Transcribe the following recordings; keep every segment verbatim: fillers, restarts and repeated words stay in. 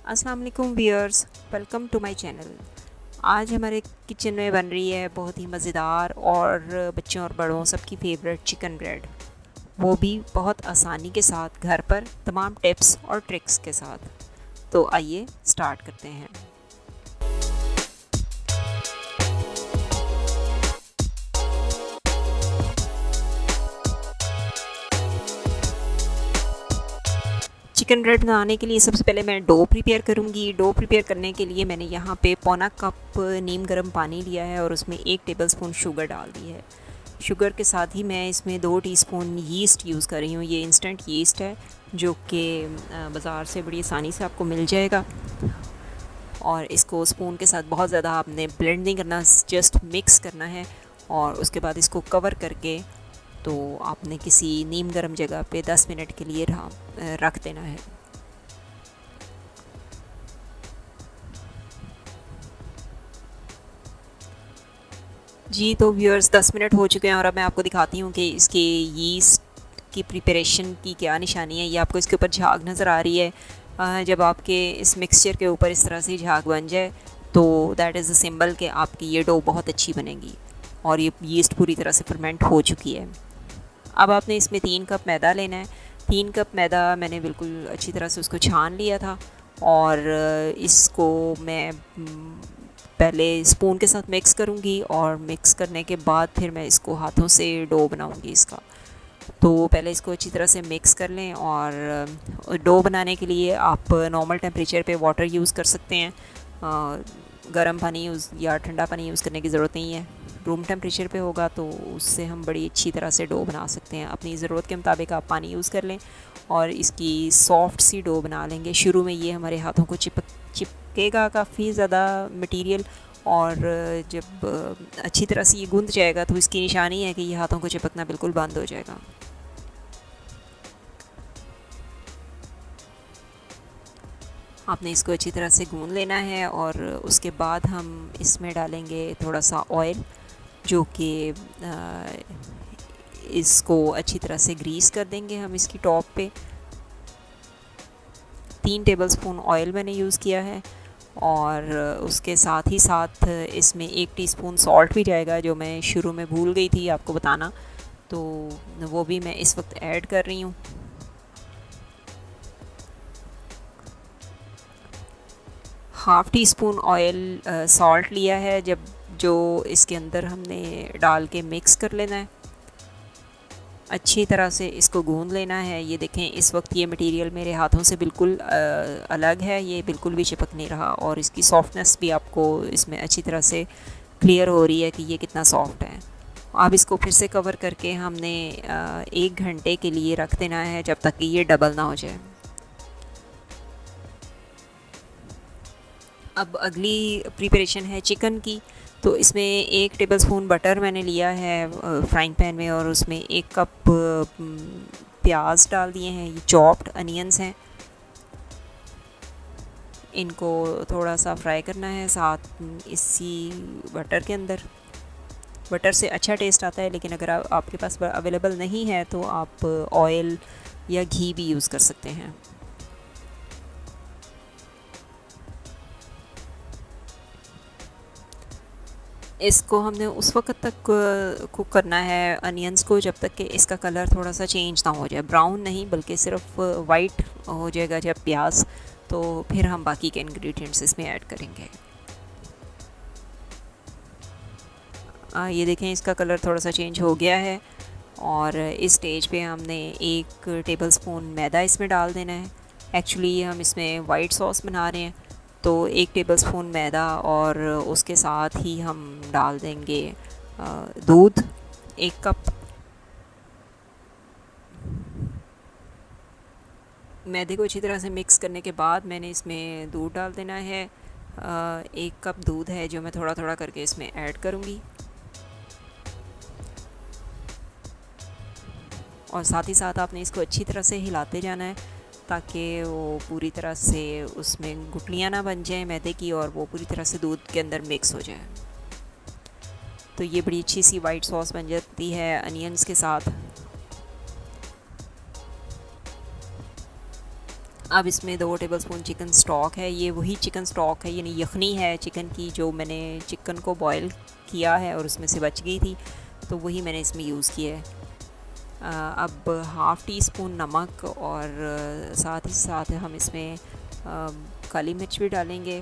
अस्सलाम वालेकुम viewers, welcome to my channel. आज हमारे किचन में बन रही है बहुत ही मज़ेदार और बच्चों और बड़ों सबकी फेवरेट चिकन ब्रेड, वो भी बहुत आसानी के साथ घर पर तमाम टिप्स और ट्रिक्स के साथ। तो आइए स्टार्ट करते हैं। चिकन ब्रेड बनाने के लिए सबसे पहले मैं डो प्रिपेयर करूंगी। डो प्रिपेयर करने के लिए मैंने यहाँ पे पौना कप नीम गर्म पानी लिया है और उसमें एक टेबलस्पून शुगर डाल दी है। शुगर के साथ ही मैं इसमें दो टीस्पून यीस्ट यूज़ कर रही हूँ। ये इंस्टेंट यीस्ट है जो कि बाज़ार से बड़ी आसानी से आपको मिल जाएगा। और इसको स्पून के साथ बहुत ज़्यादा आपने ब्लेंड नहीं करना, जस्ट मिक्स करना है। और उसके बाद इसको कवर करके तो आपने किसी नीम गर्म जगह पे दस मिनट के लिए रख देना है। जी तो व्यूअर्स, दस मिनट हो चुके हैं और अब मैं आपको दिखाती हूँ कि इसके यीस्ट की प्रिपरेशन की क्या निशानी है। ये आपको इसके ऊपर झाग नज़र आ रही है। जब आपके इस मिक्सचर के ऊपर इस तरह से झाग बन जाए तो दैट इज़ अ सिंबल कि आपकी ये डो बहुत अच्छी बनेगी और ये यीस्ट पूरी तरह से फर्मेंट हो चुकी है। अब आपने इसमें तीन कप मैदा लेना है। तीन कप मैदा मैंने बिल्कुल अच्छी तरह से उसको छान लिया था और इसको मैं पहले स्पून के साथ मिक्स करूँगी और मिक्स करने के बाद फिर मैं इसको हाथों से डो बनाऊँगी इसका। तो पहले इसको अच्छी तरह से मिक्स कर लें और डो बनाने के लिए आप नॉर्मल टेम्परेचर पे वाटर यूज़ कर सकते हैं। गर्म पानी यूज़ या ठंडा पानी यूज़ करने की ज़रूरत नहीं है। रूम टेम्परेचर पे होगा तो उससे हम बड़ी अच्छी तरह से डो बना सकते हैं। अपनी ज़रूरत के मुताबिक आप पानी यूज़ कर लें और इसकी सॉफ्ट सी डो बना लेंगे। शुरू में ये हमारे हाथों को चिपक चिपकेगा काफ़ी ज़्यादा मटेरियल, और जब अच्छी तरह से ये गूंद जाएगा तो इसकी निशानी है कि ये हाथों को चिपकना बिल्कुल बंद हो जाएगा। आपने इसको अच्छी तरह से गूंद लेना है और उसके बाद हम इसमें डालेंगे थोड़ा सा ऑयल, जो कि इसको अच्छी तरह से ग्रीस कर देंगे हम इसकी टॉप पे। तीन टेबलस्पून ऑयल मैंने यूज़ किया है और उसके साथ ही साथ इसमें एक टीस्पून सॉल्ट भी जाएगा, जो मैं शुरू में भूल गई थी आपको बताना, तो वो भी मैं इस वक्त ऐड कर रही हूँ। Half teaspoon oil salt लिया है जब जो इसके अंदर हमने डाल के मिक्स कर लेना है। अच्छी तरह से इसको गूंद लेना है। ये देखें, इस वक्त ये मटेरियल मेरे हाथों से बिल्कुल आ, अलग है, ये बिल्कुल भी चिपक नहीं रहा और इसकी सॉफ्टनेस भी आपको इसमें अच्छी तरह से क्लियर हो रही है कि ये कितना सॉफ्ट है। अब इसको फिर से कवर करके हमने आ, एक घंटे के लिए रख देना है जब तक कि ये डबल ना हो जाए। अब अगली प्रिपरेशन है चिकन की। तो इसमें एक टेबलस्पून बटर मैंने लिया है फ्राइंग पैन में और उसमें एक कप प्याज डाल दिए हैं। ये चॉप्ड अनियंस हैं, इनको थोड़ा सा फ्राई करना है साथ इसी बटर के अंदर। बटर से अच्छा टेस्ट आता है, लेकिन अगर आ, आपके पास अवेलेबल नहीं है तो आप ऑयल या घी भी यूज़ कर सकते हैं। इसको हमने उस वक्त तक कुक करना है अनियंस को जब तक कि इसका कलर थोड़ा सा चेंज ना हो जाए, ब्राउन नहीं बल्कि सिर्फ वाइट हो जाएगा जब प्याज, तो फिर हम बाकी के इंग्रेडिएंट्स इसमें ऐड करेंगे। आ, ये देखें, इसका कलर थोड़ा सा चेंज हो गया है और इस स्टेज पे हमने एक टेबलस्पून मैदा इसमें डाल देना है। एक्चुअली हम इसमें वाइट सॉस बना रहे हैं, तो एक टेबलस्पून मैदा और उसके साथ ही हम डाल देंगे दूध एक कप। मैदे को अच्छी तरह से मिक्स करने के बाद मैंने इसमें दूध डाल देना है। एक कप दूध है जो मैं थोड़ा थोड़ा करके इसमें ऐड करूँगी और साथ ही साथ आपने इसको अच्छी तरह से हिलाते जाना है ताकि वो पूरी तरह से उसमें गुठलियाँ ना बन जाएं मैदे की और वो पूरी तरह से दूध के अंदर मिक्स हो जाए। तो ये बड़ी अच्छी सी वाइट सॉस बन जाती है अनियंस के साथ। अब इसमें दो टेबलस्पून चिकन स्टॉक है, ये वही चिकन स्टॉक है यानी यखनी है चिकन की, जो मैंने चिकन को बॉयल किया है और उसमें से बच गई थी, तो वही मैंने इसमें यूज़ किया है। अब हाफ़ टी स्पून नमक और साथ ही साथ हम इसमें काली मिर्च भी डालेंगे।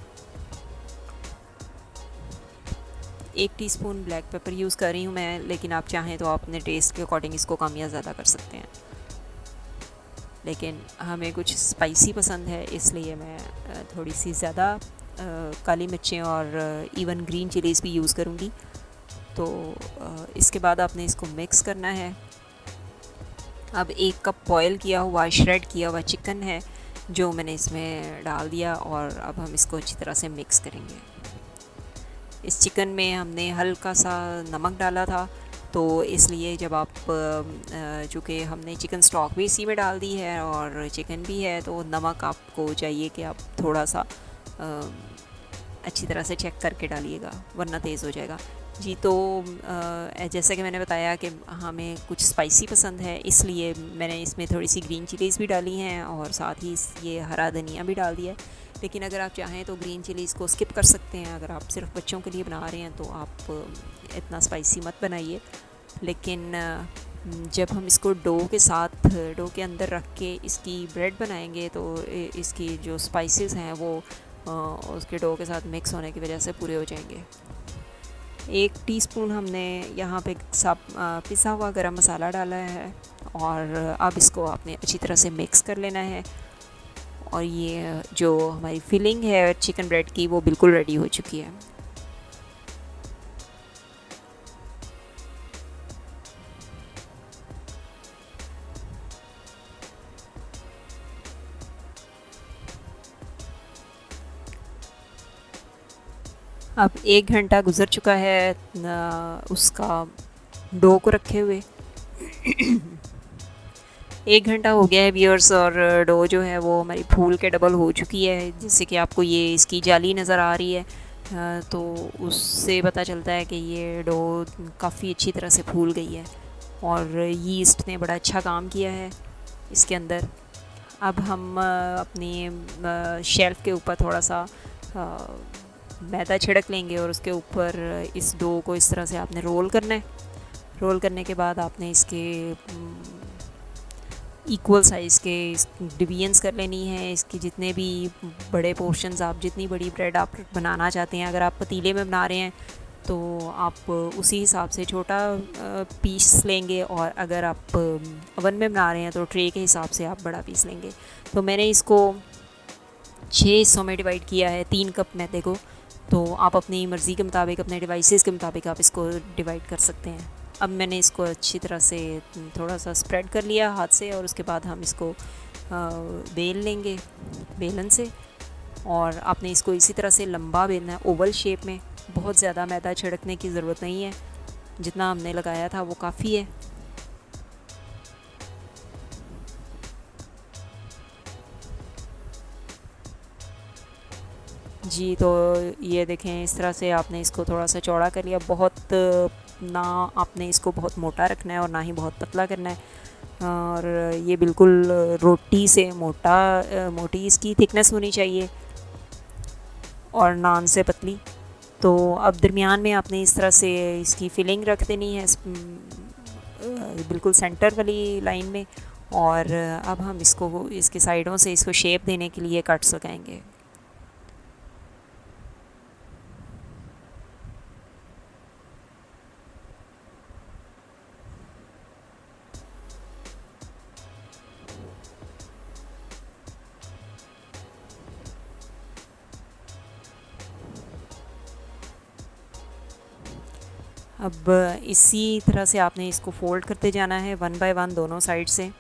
एक टीस्पून ब्लैक पेपर यूज़ कर रही हूँ मैं, लेकिन आप चाहें तो आप अपने टेस्ट के अकॉर्डिंग इसको कम या ज़्यादा कर सकते हैं, लेकिन हमें कुछ स्पाइसी पसंद है इसलिए मैं थोड़ी सी ज़्यादा काली मिर्चें और इवन ग्रीन चिलीज़ भी यूज़ करूँगी। तो इसके बाद आपने इसको मिक्स करना है। अब एक कप बॉयल किया हुआ श्रेड किया हुआ चिकन है जो मैंने इसमें डाल दिया, और अब हम इसको अच्छी तरह से मिक्स करेंगे। इस चिकन में हमने हल्का सा नमक डाला था, तो इसलिए जब आप चूँकि हमने चिकन स्टॉक भी इसी में डाल दी है और चिकन भी है, तो नमक आपको चाहिए कि आप थोड़ा सा अच्छी तरह से चेक करके डालिएगा, वरना तेज़ हो जाएगा जी। तो जैसा कि मैंने बताया कि हमें कुछ स्पाइसी पसंद है, इसलिए मैंने इसमें थोड़ी सी ग्रीन चिलीज़ भी डाली हैं और साथ ही ये हरा धनिया भी डाल दिया है। लेकिन अगर आप चाहें तो ग्रीन चिलीज़ को स्किप कर सकते हैं। अगर आप सिर्फ बच्चों के लिए बना रहे हैं तो आप इतना स्पाइसी मत बनाइए। लेकिन जब हम इसको डो के साथ डो के अंदर रख के इसकी ब्रेड बनाएंगे तो इसकी जो स्पाइसेस हैं वो उसके डो के साथ मिक्स होने की वजह से पूरे हो जाएंगे। एक टीस्पून हमने यहाँ पे सब पिसा हुआ गरम मसाला डाला है, और अब इसको आपने अच्छी तरह से मिक्स कर लेना है। और ये जो हमारी फिलिंग है चिकन ब्रेड की वो बिल्कुल रेडी हो चुकी है। अब एक घंटा गुज़र चुका है उसका डो को रखे हुए। एक घंटा हो गया है व्यूअर्स, और डो जो है वो हमारी फूल के डबल हो चुकी है। जैसे कि आपको ये इसकी जाली नज़र आ रही है, तो उससे पता चलता है कि ये डो काफ़ी अच्छी तरह से फूल गई है और यीस्ट ने बड़ा अच्छा काम किया है इसके अंदर। अब हम अपनी शेल्फ़ के ऊपर थोड़ा सा मैदा छिड़क लेंगे और उसके ऊपर इस डो को इस तरह से आपने रोल करना है। रोल करने के बाद आपने इसके इक्वल साइज़ के डिवीजन्स कर लेनी है। इसके जितने भी बड़े पोर्शंस, आप जितनी बड़ी ब्रेड आप बनाना चाहते हैं, अगर आप पतीले में बना रहे हैं तो आप उसी हिसाब से छोटा पीस लेंगे, और अगर आप ओवन में बना रहे हैं तो ट्रे के हिसाब से आप बड़ा पीस लेंगे। तो मैंने इसको छः हिस्सों में डिवाइड किया है तीन कप मैदे को। तो आप अपनी मर्ज़ी के मुताबिक, अपने डिवाइसेस के मुताबिक आप इसको डिवाइड कर सकते हैं। अब मैंने इसको अच्छी तरह से थोड़ा सा स्प्रेड कर लिया हाथ से, और उसके बाद हम इसको बेल लेंगे बेलन से, और आपने इसको इसी तरह से लंबा बेलना है ओवल शेप में। बहुत ज़्यादा मैदा छिड़कने की ज़रूरत नहीं है, जितना हमने लगाया था वो काफ़ी है। जी, तो ये देखें इस तरह से आपने इसको थोड़ा सा चौड़ा कर लिया। बहुत ना आपने इसको बहुत मोटा रखना है और ना ही बहुत पतला करना है, और ये बिल्कुल रोटी से मोटा मोटी इसकी थिकनेस होनी चाहिए और नान से पतली। तो अब दरमियान में आपने इस तरह से इसकी फिलिंग रख देनी है बिल्कुल सेंटर वाली लाइन में, और अब हम इसको इसके साइडों से इसको शेप देने के लिए कट्स लगाएंगे। अब इसी तरह से आपने इसको फोल्ड करते जाना है वन बाय वन दोनों साइड से।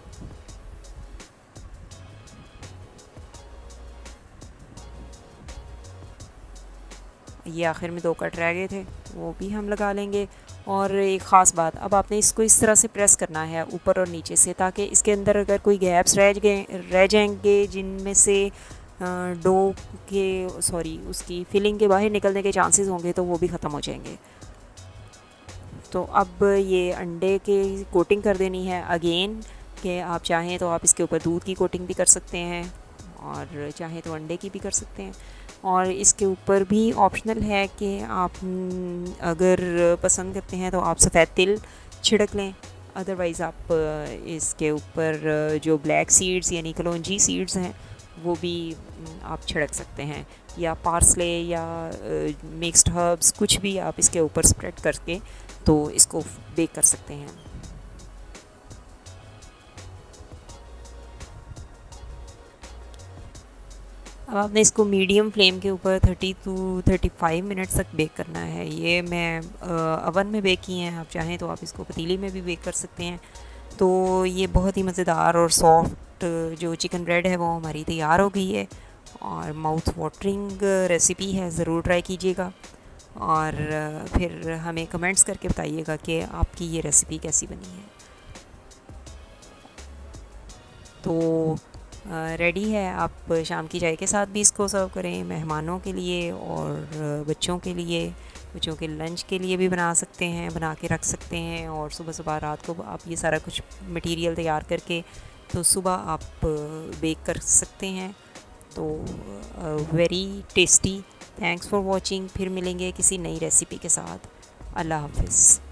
ये आखिर में दो कट रह गए थे, वो भी हम लगा लेंगे। और एक ख़ास बात, अब आपने इसको इस तरह से प्रेस करना है ऊपर और नीचे से, ताकि इसके अंदर अगर कोई गैप्स रह गए रह जाएंगे जिनमें से डो के सॉरी उसकी फिलिंग के बाहर निकलने के चांसेस होंगे, तो वो भी ख़त्म हो जाएंगे। तो अब ये अंडे के कोटिंग कर देनी है अगेन कि आप चाहें तो आप इसके ऊपर दूध की कोटिंग भी कर सकते हैं और चाहें तो अंडे की भी कर सकते हैं। और इसके ऊपर भी ऑप्शनल है कि आप अगर पसंद करते हैं तो आप सफ़ेद तिल छिड़क लें, अदरवाइज़ आप इसके ऊपर जो ब्लैक सीड्स यानी कलौंजी सीड्स हैं वो भी आप छिड़क सकते हैं, या पार्सले या मिक्स्ड हर्ब्स कुछ भी आप इसके ऊपर स्प्रेड करके तो इसको बेक कर सकते हैं। अब आपने इसको मीडियम फ्लेम के ऊपर thirty two thirty five minutes तक बेक करना है। ये मैं अवन में बेक किए हैं, आप चाहें तो आप इसको पतीली में भी बेक कर सकते हैं। तो ये बहुत ही मज़ेदार और सॉफ्ट जो चिकन ब्रेड है वो हमारी तैयार हो गई है और माउथ वाटरिंग रेसिपी है, ज़रूर ट्राई कीजिएगा और फिर हमें कमेंट्स करके बताइएगा कि आपकी ये रेसिपी कैसी बनी है। तो रेडी है, आप शाम की चाय के साथ भी इसको सर्व करें, मेहमानों के लिए और बच्चों के लिए, बच्चों के लंच के लिए भी बना सकते हैं, बना के रख सकते हैं और सुबह सुबह रात को आप ये सारा कुछ मटेरियल तैयार करके तो सुबह आप बेक कर सकते हैं। तो very tasty. Thanks for watching. फिर मिलेंगे किसी नई रेसिपी के साथ। अल्लाह हाफ़िज़।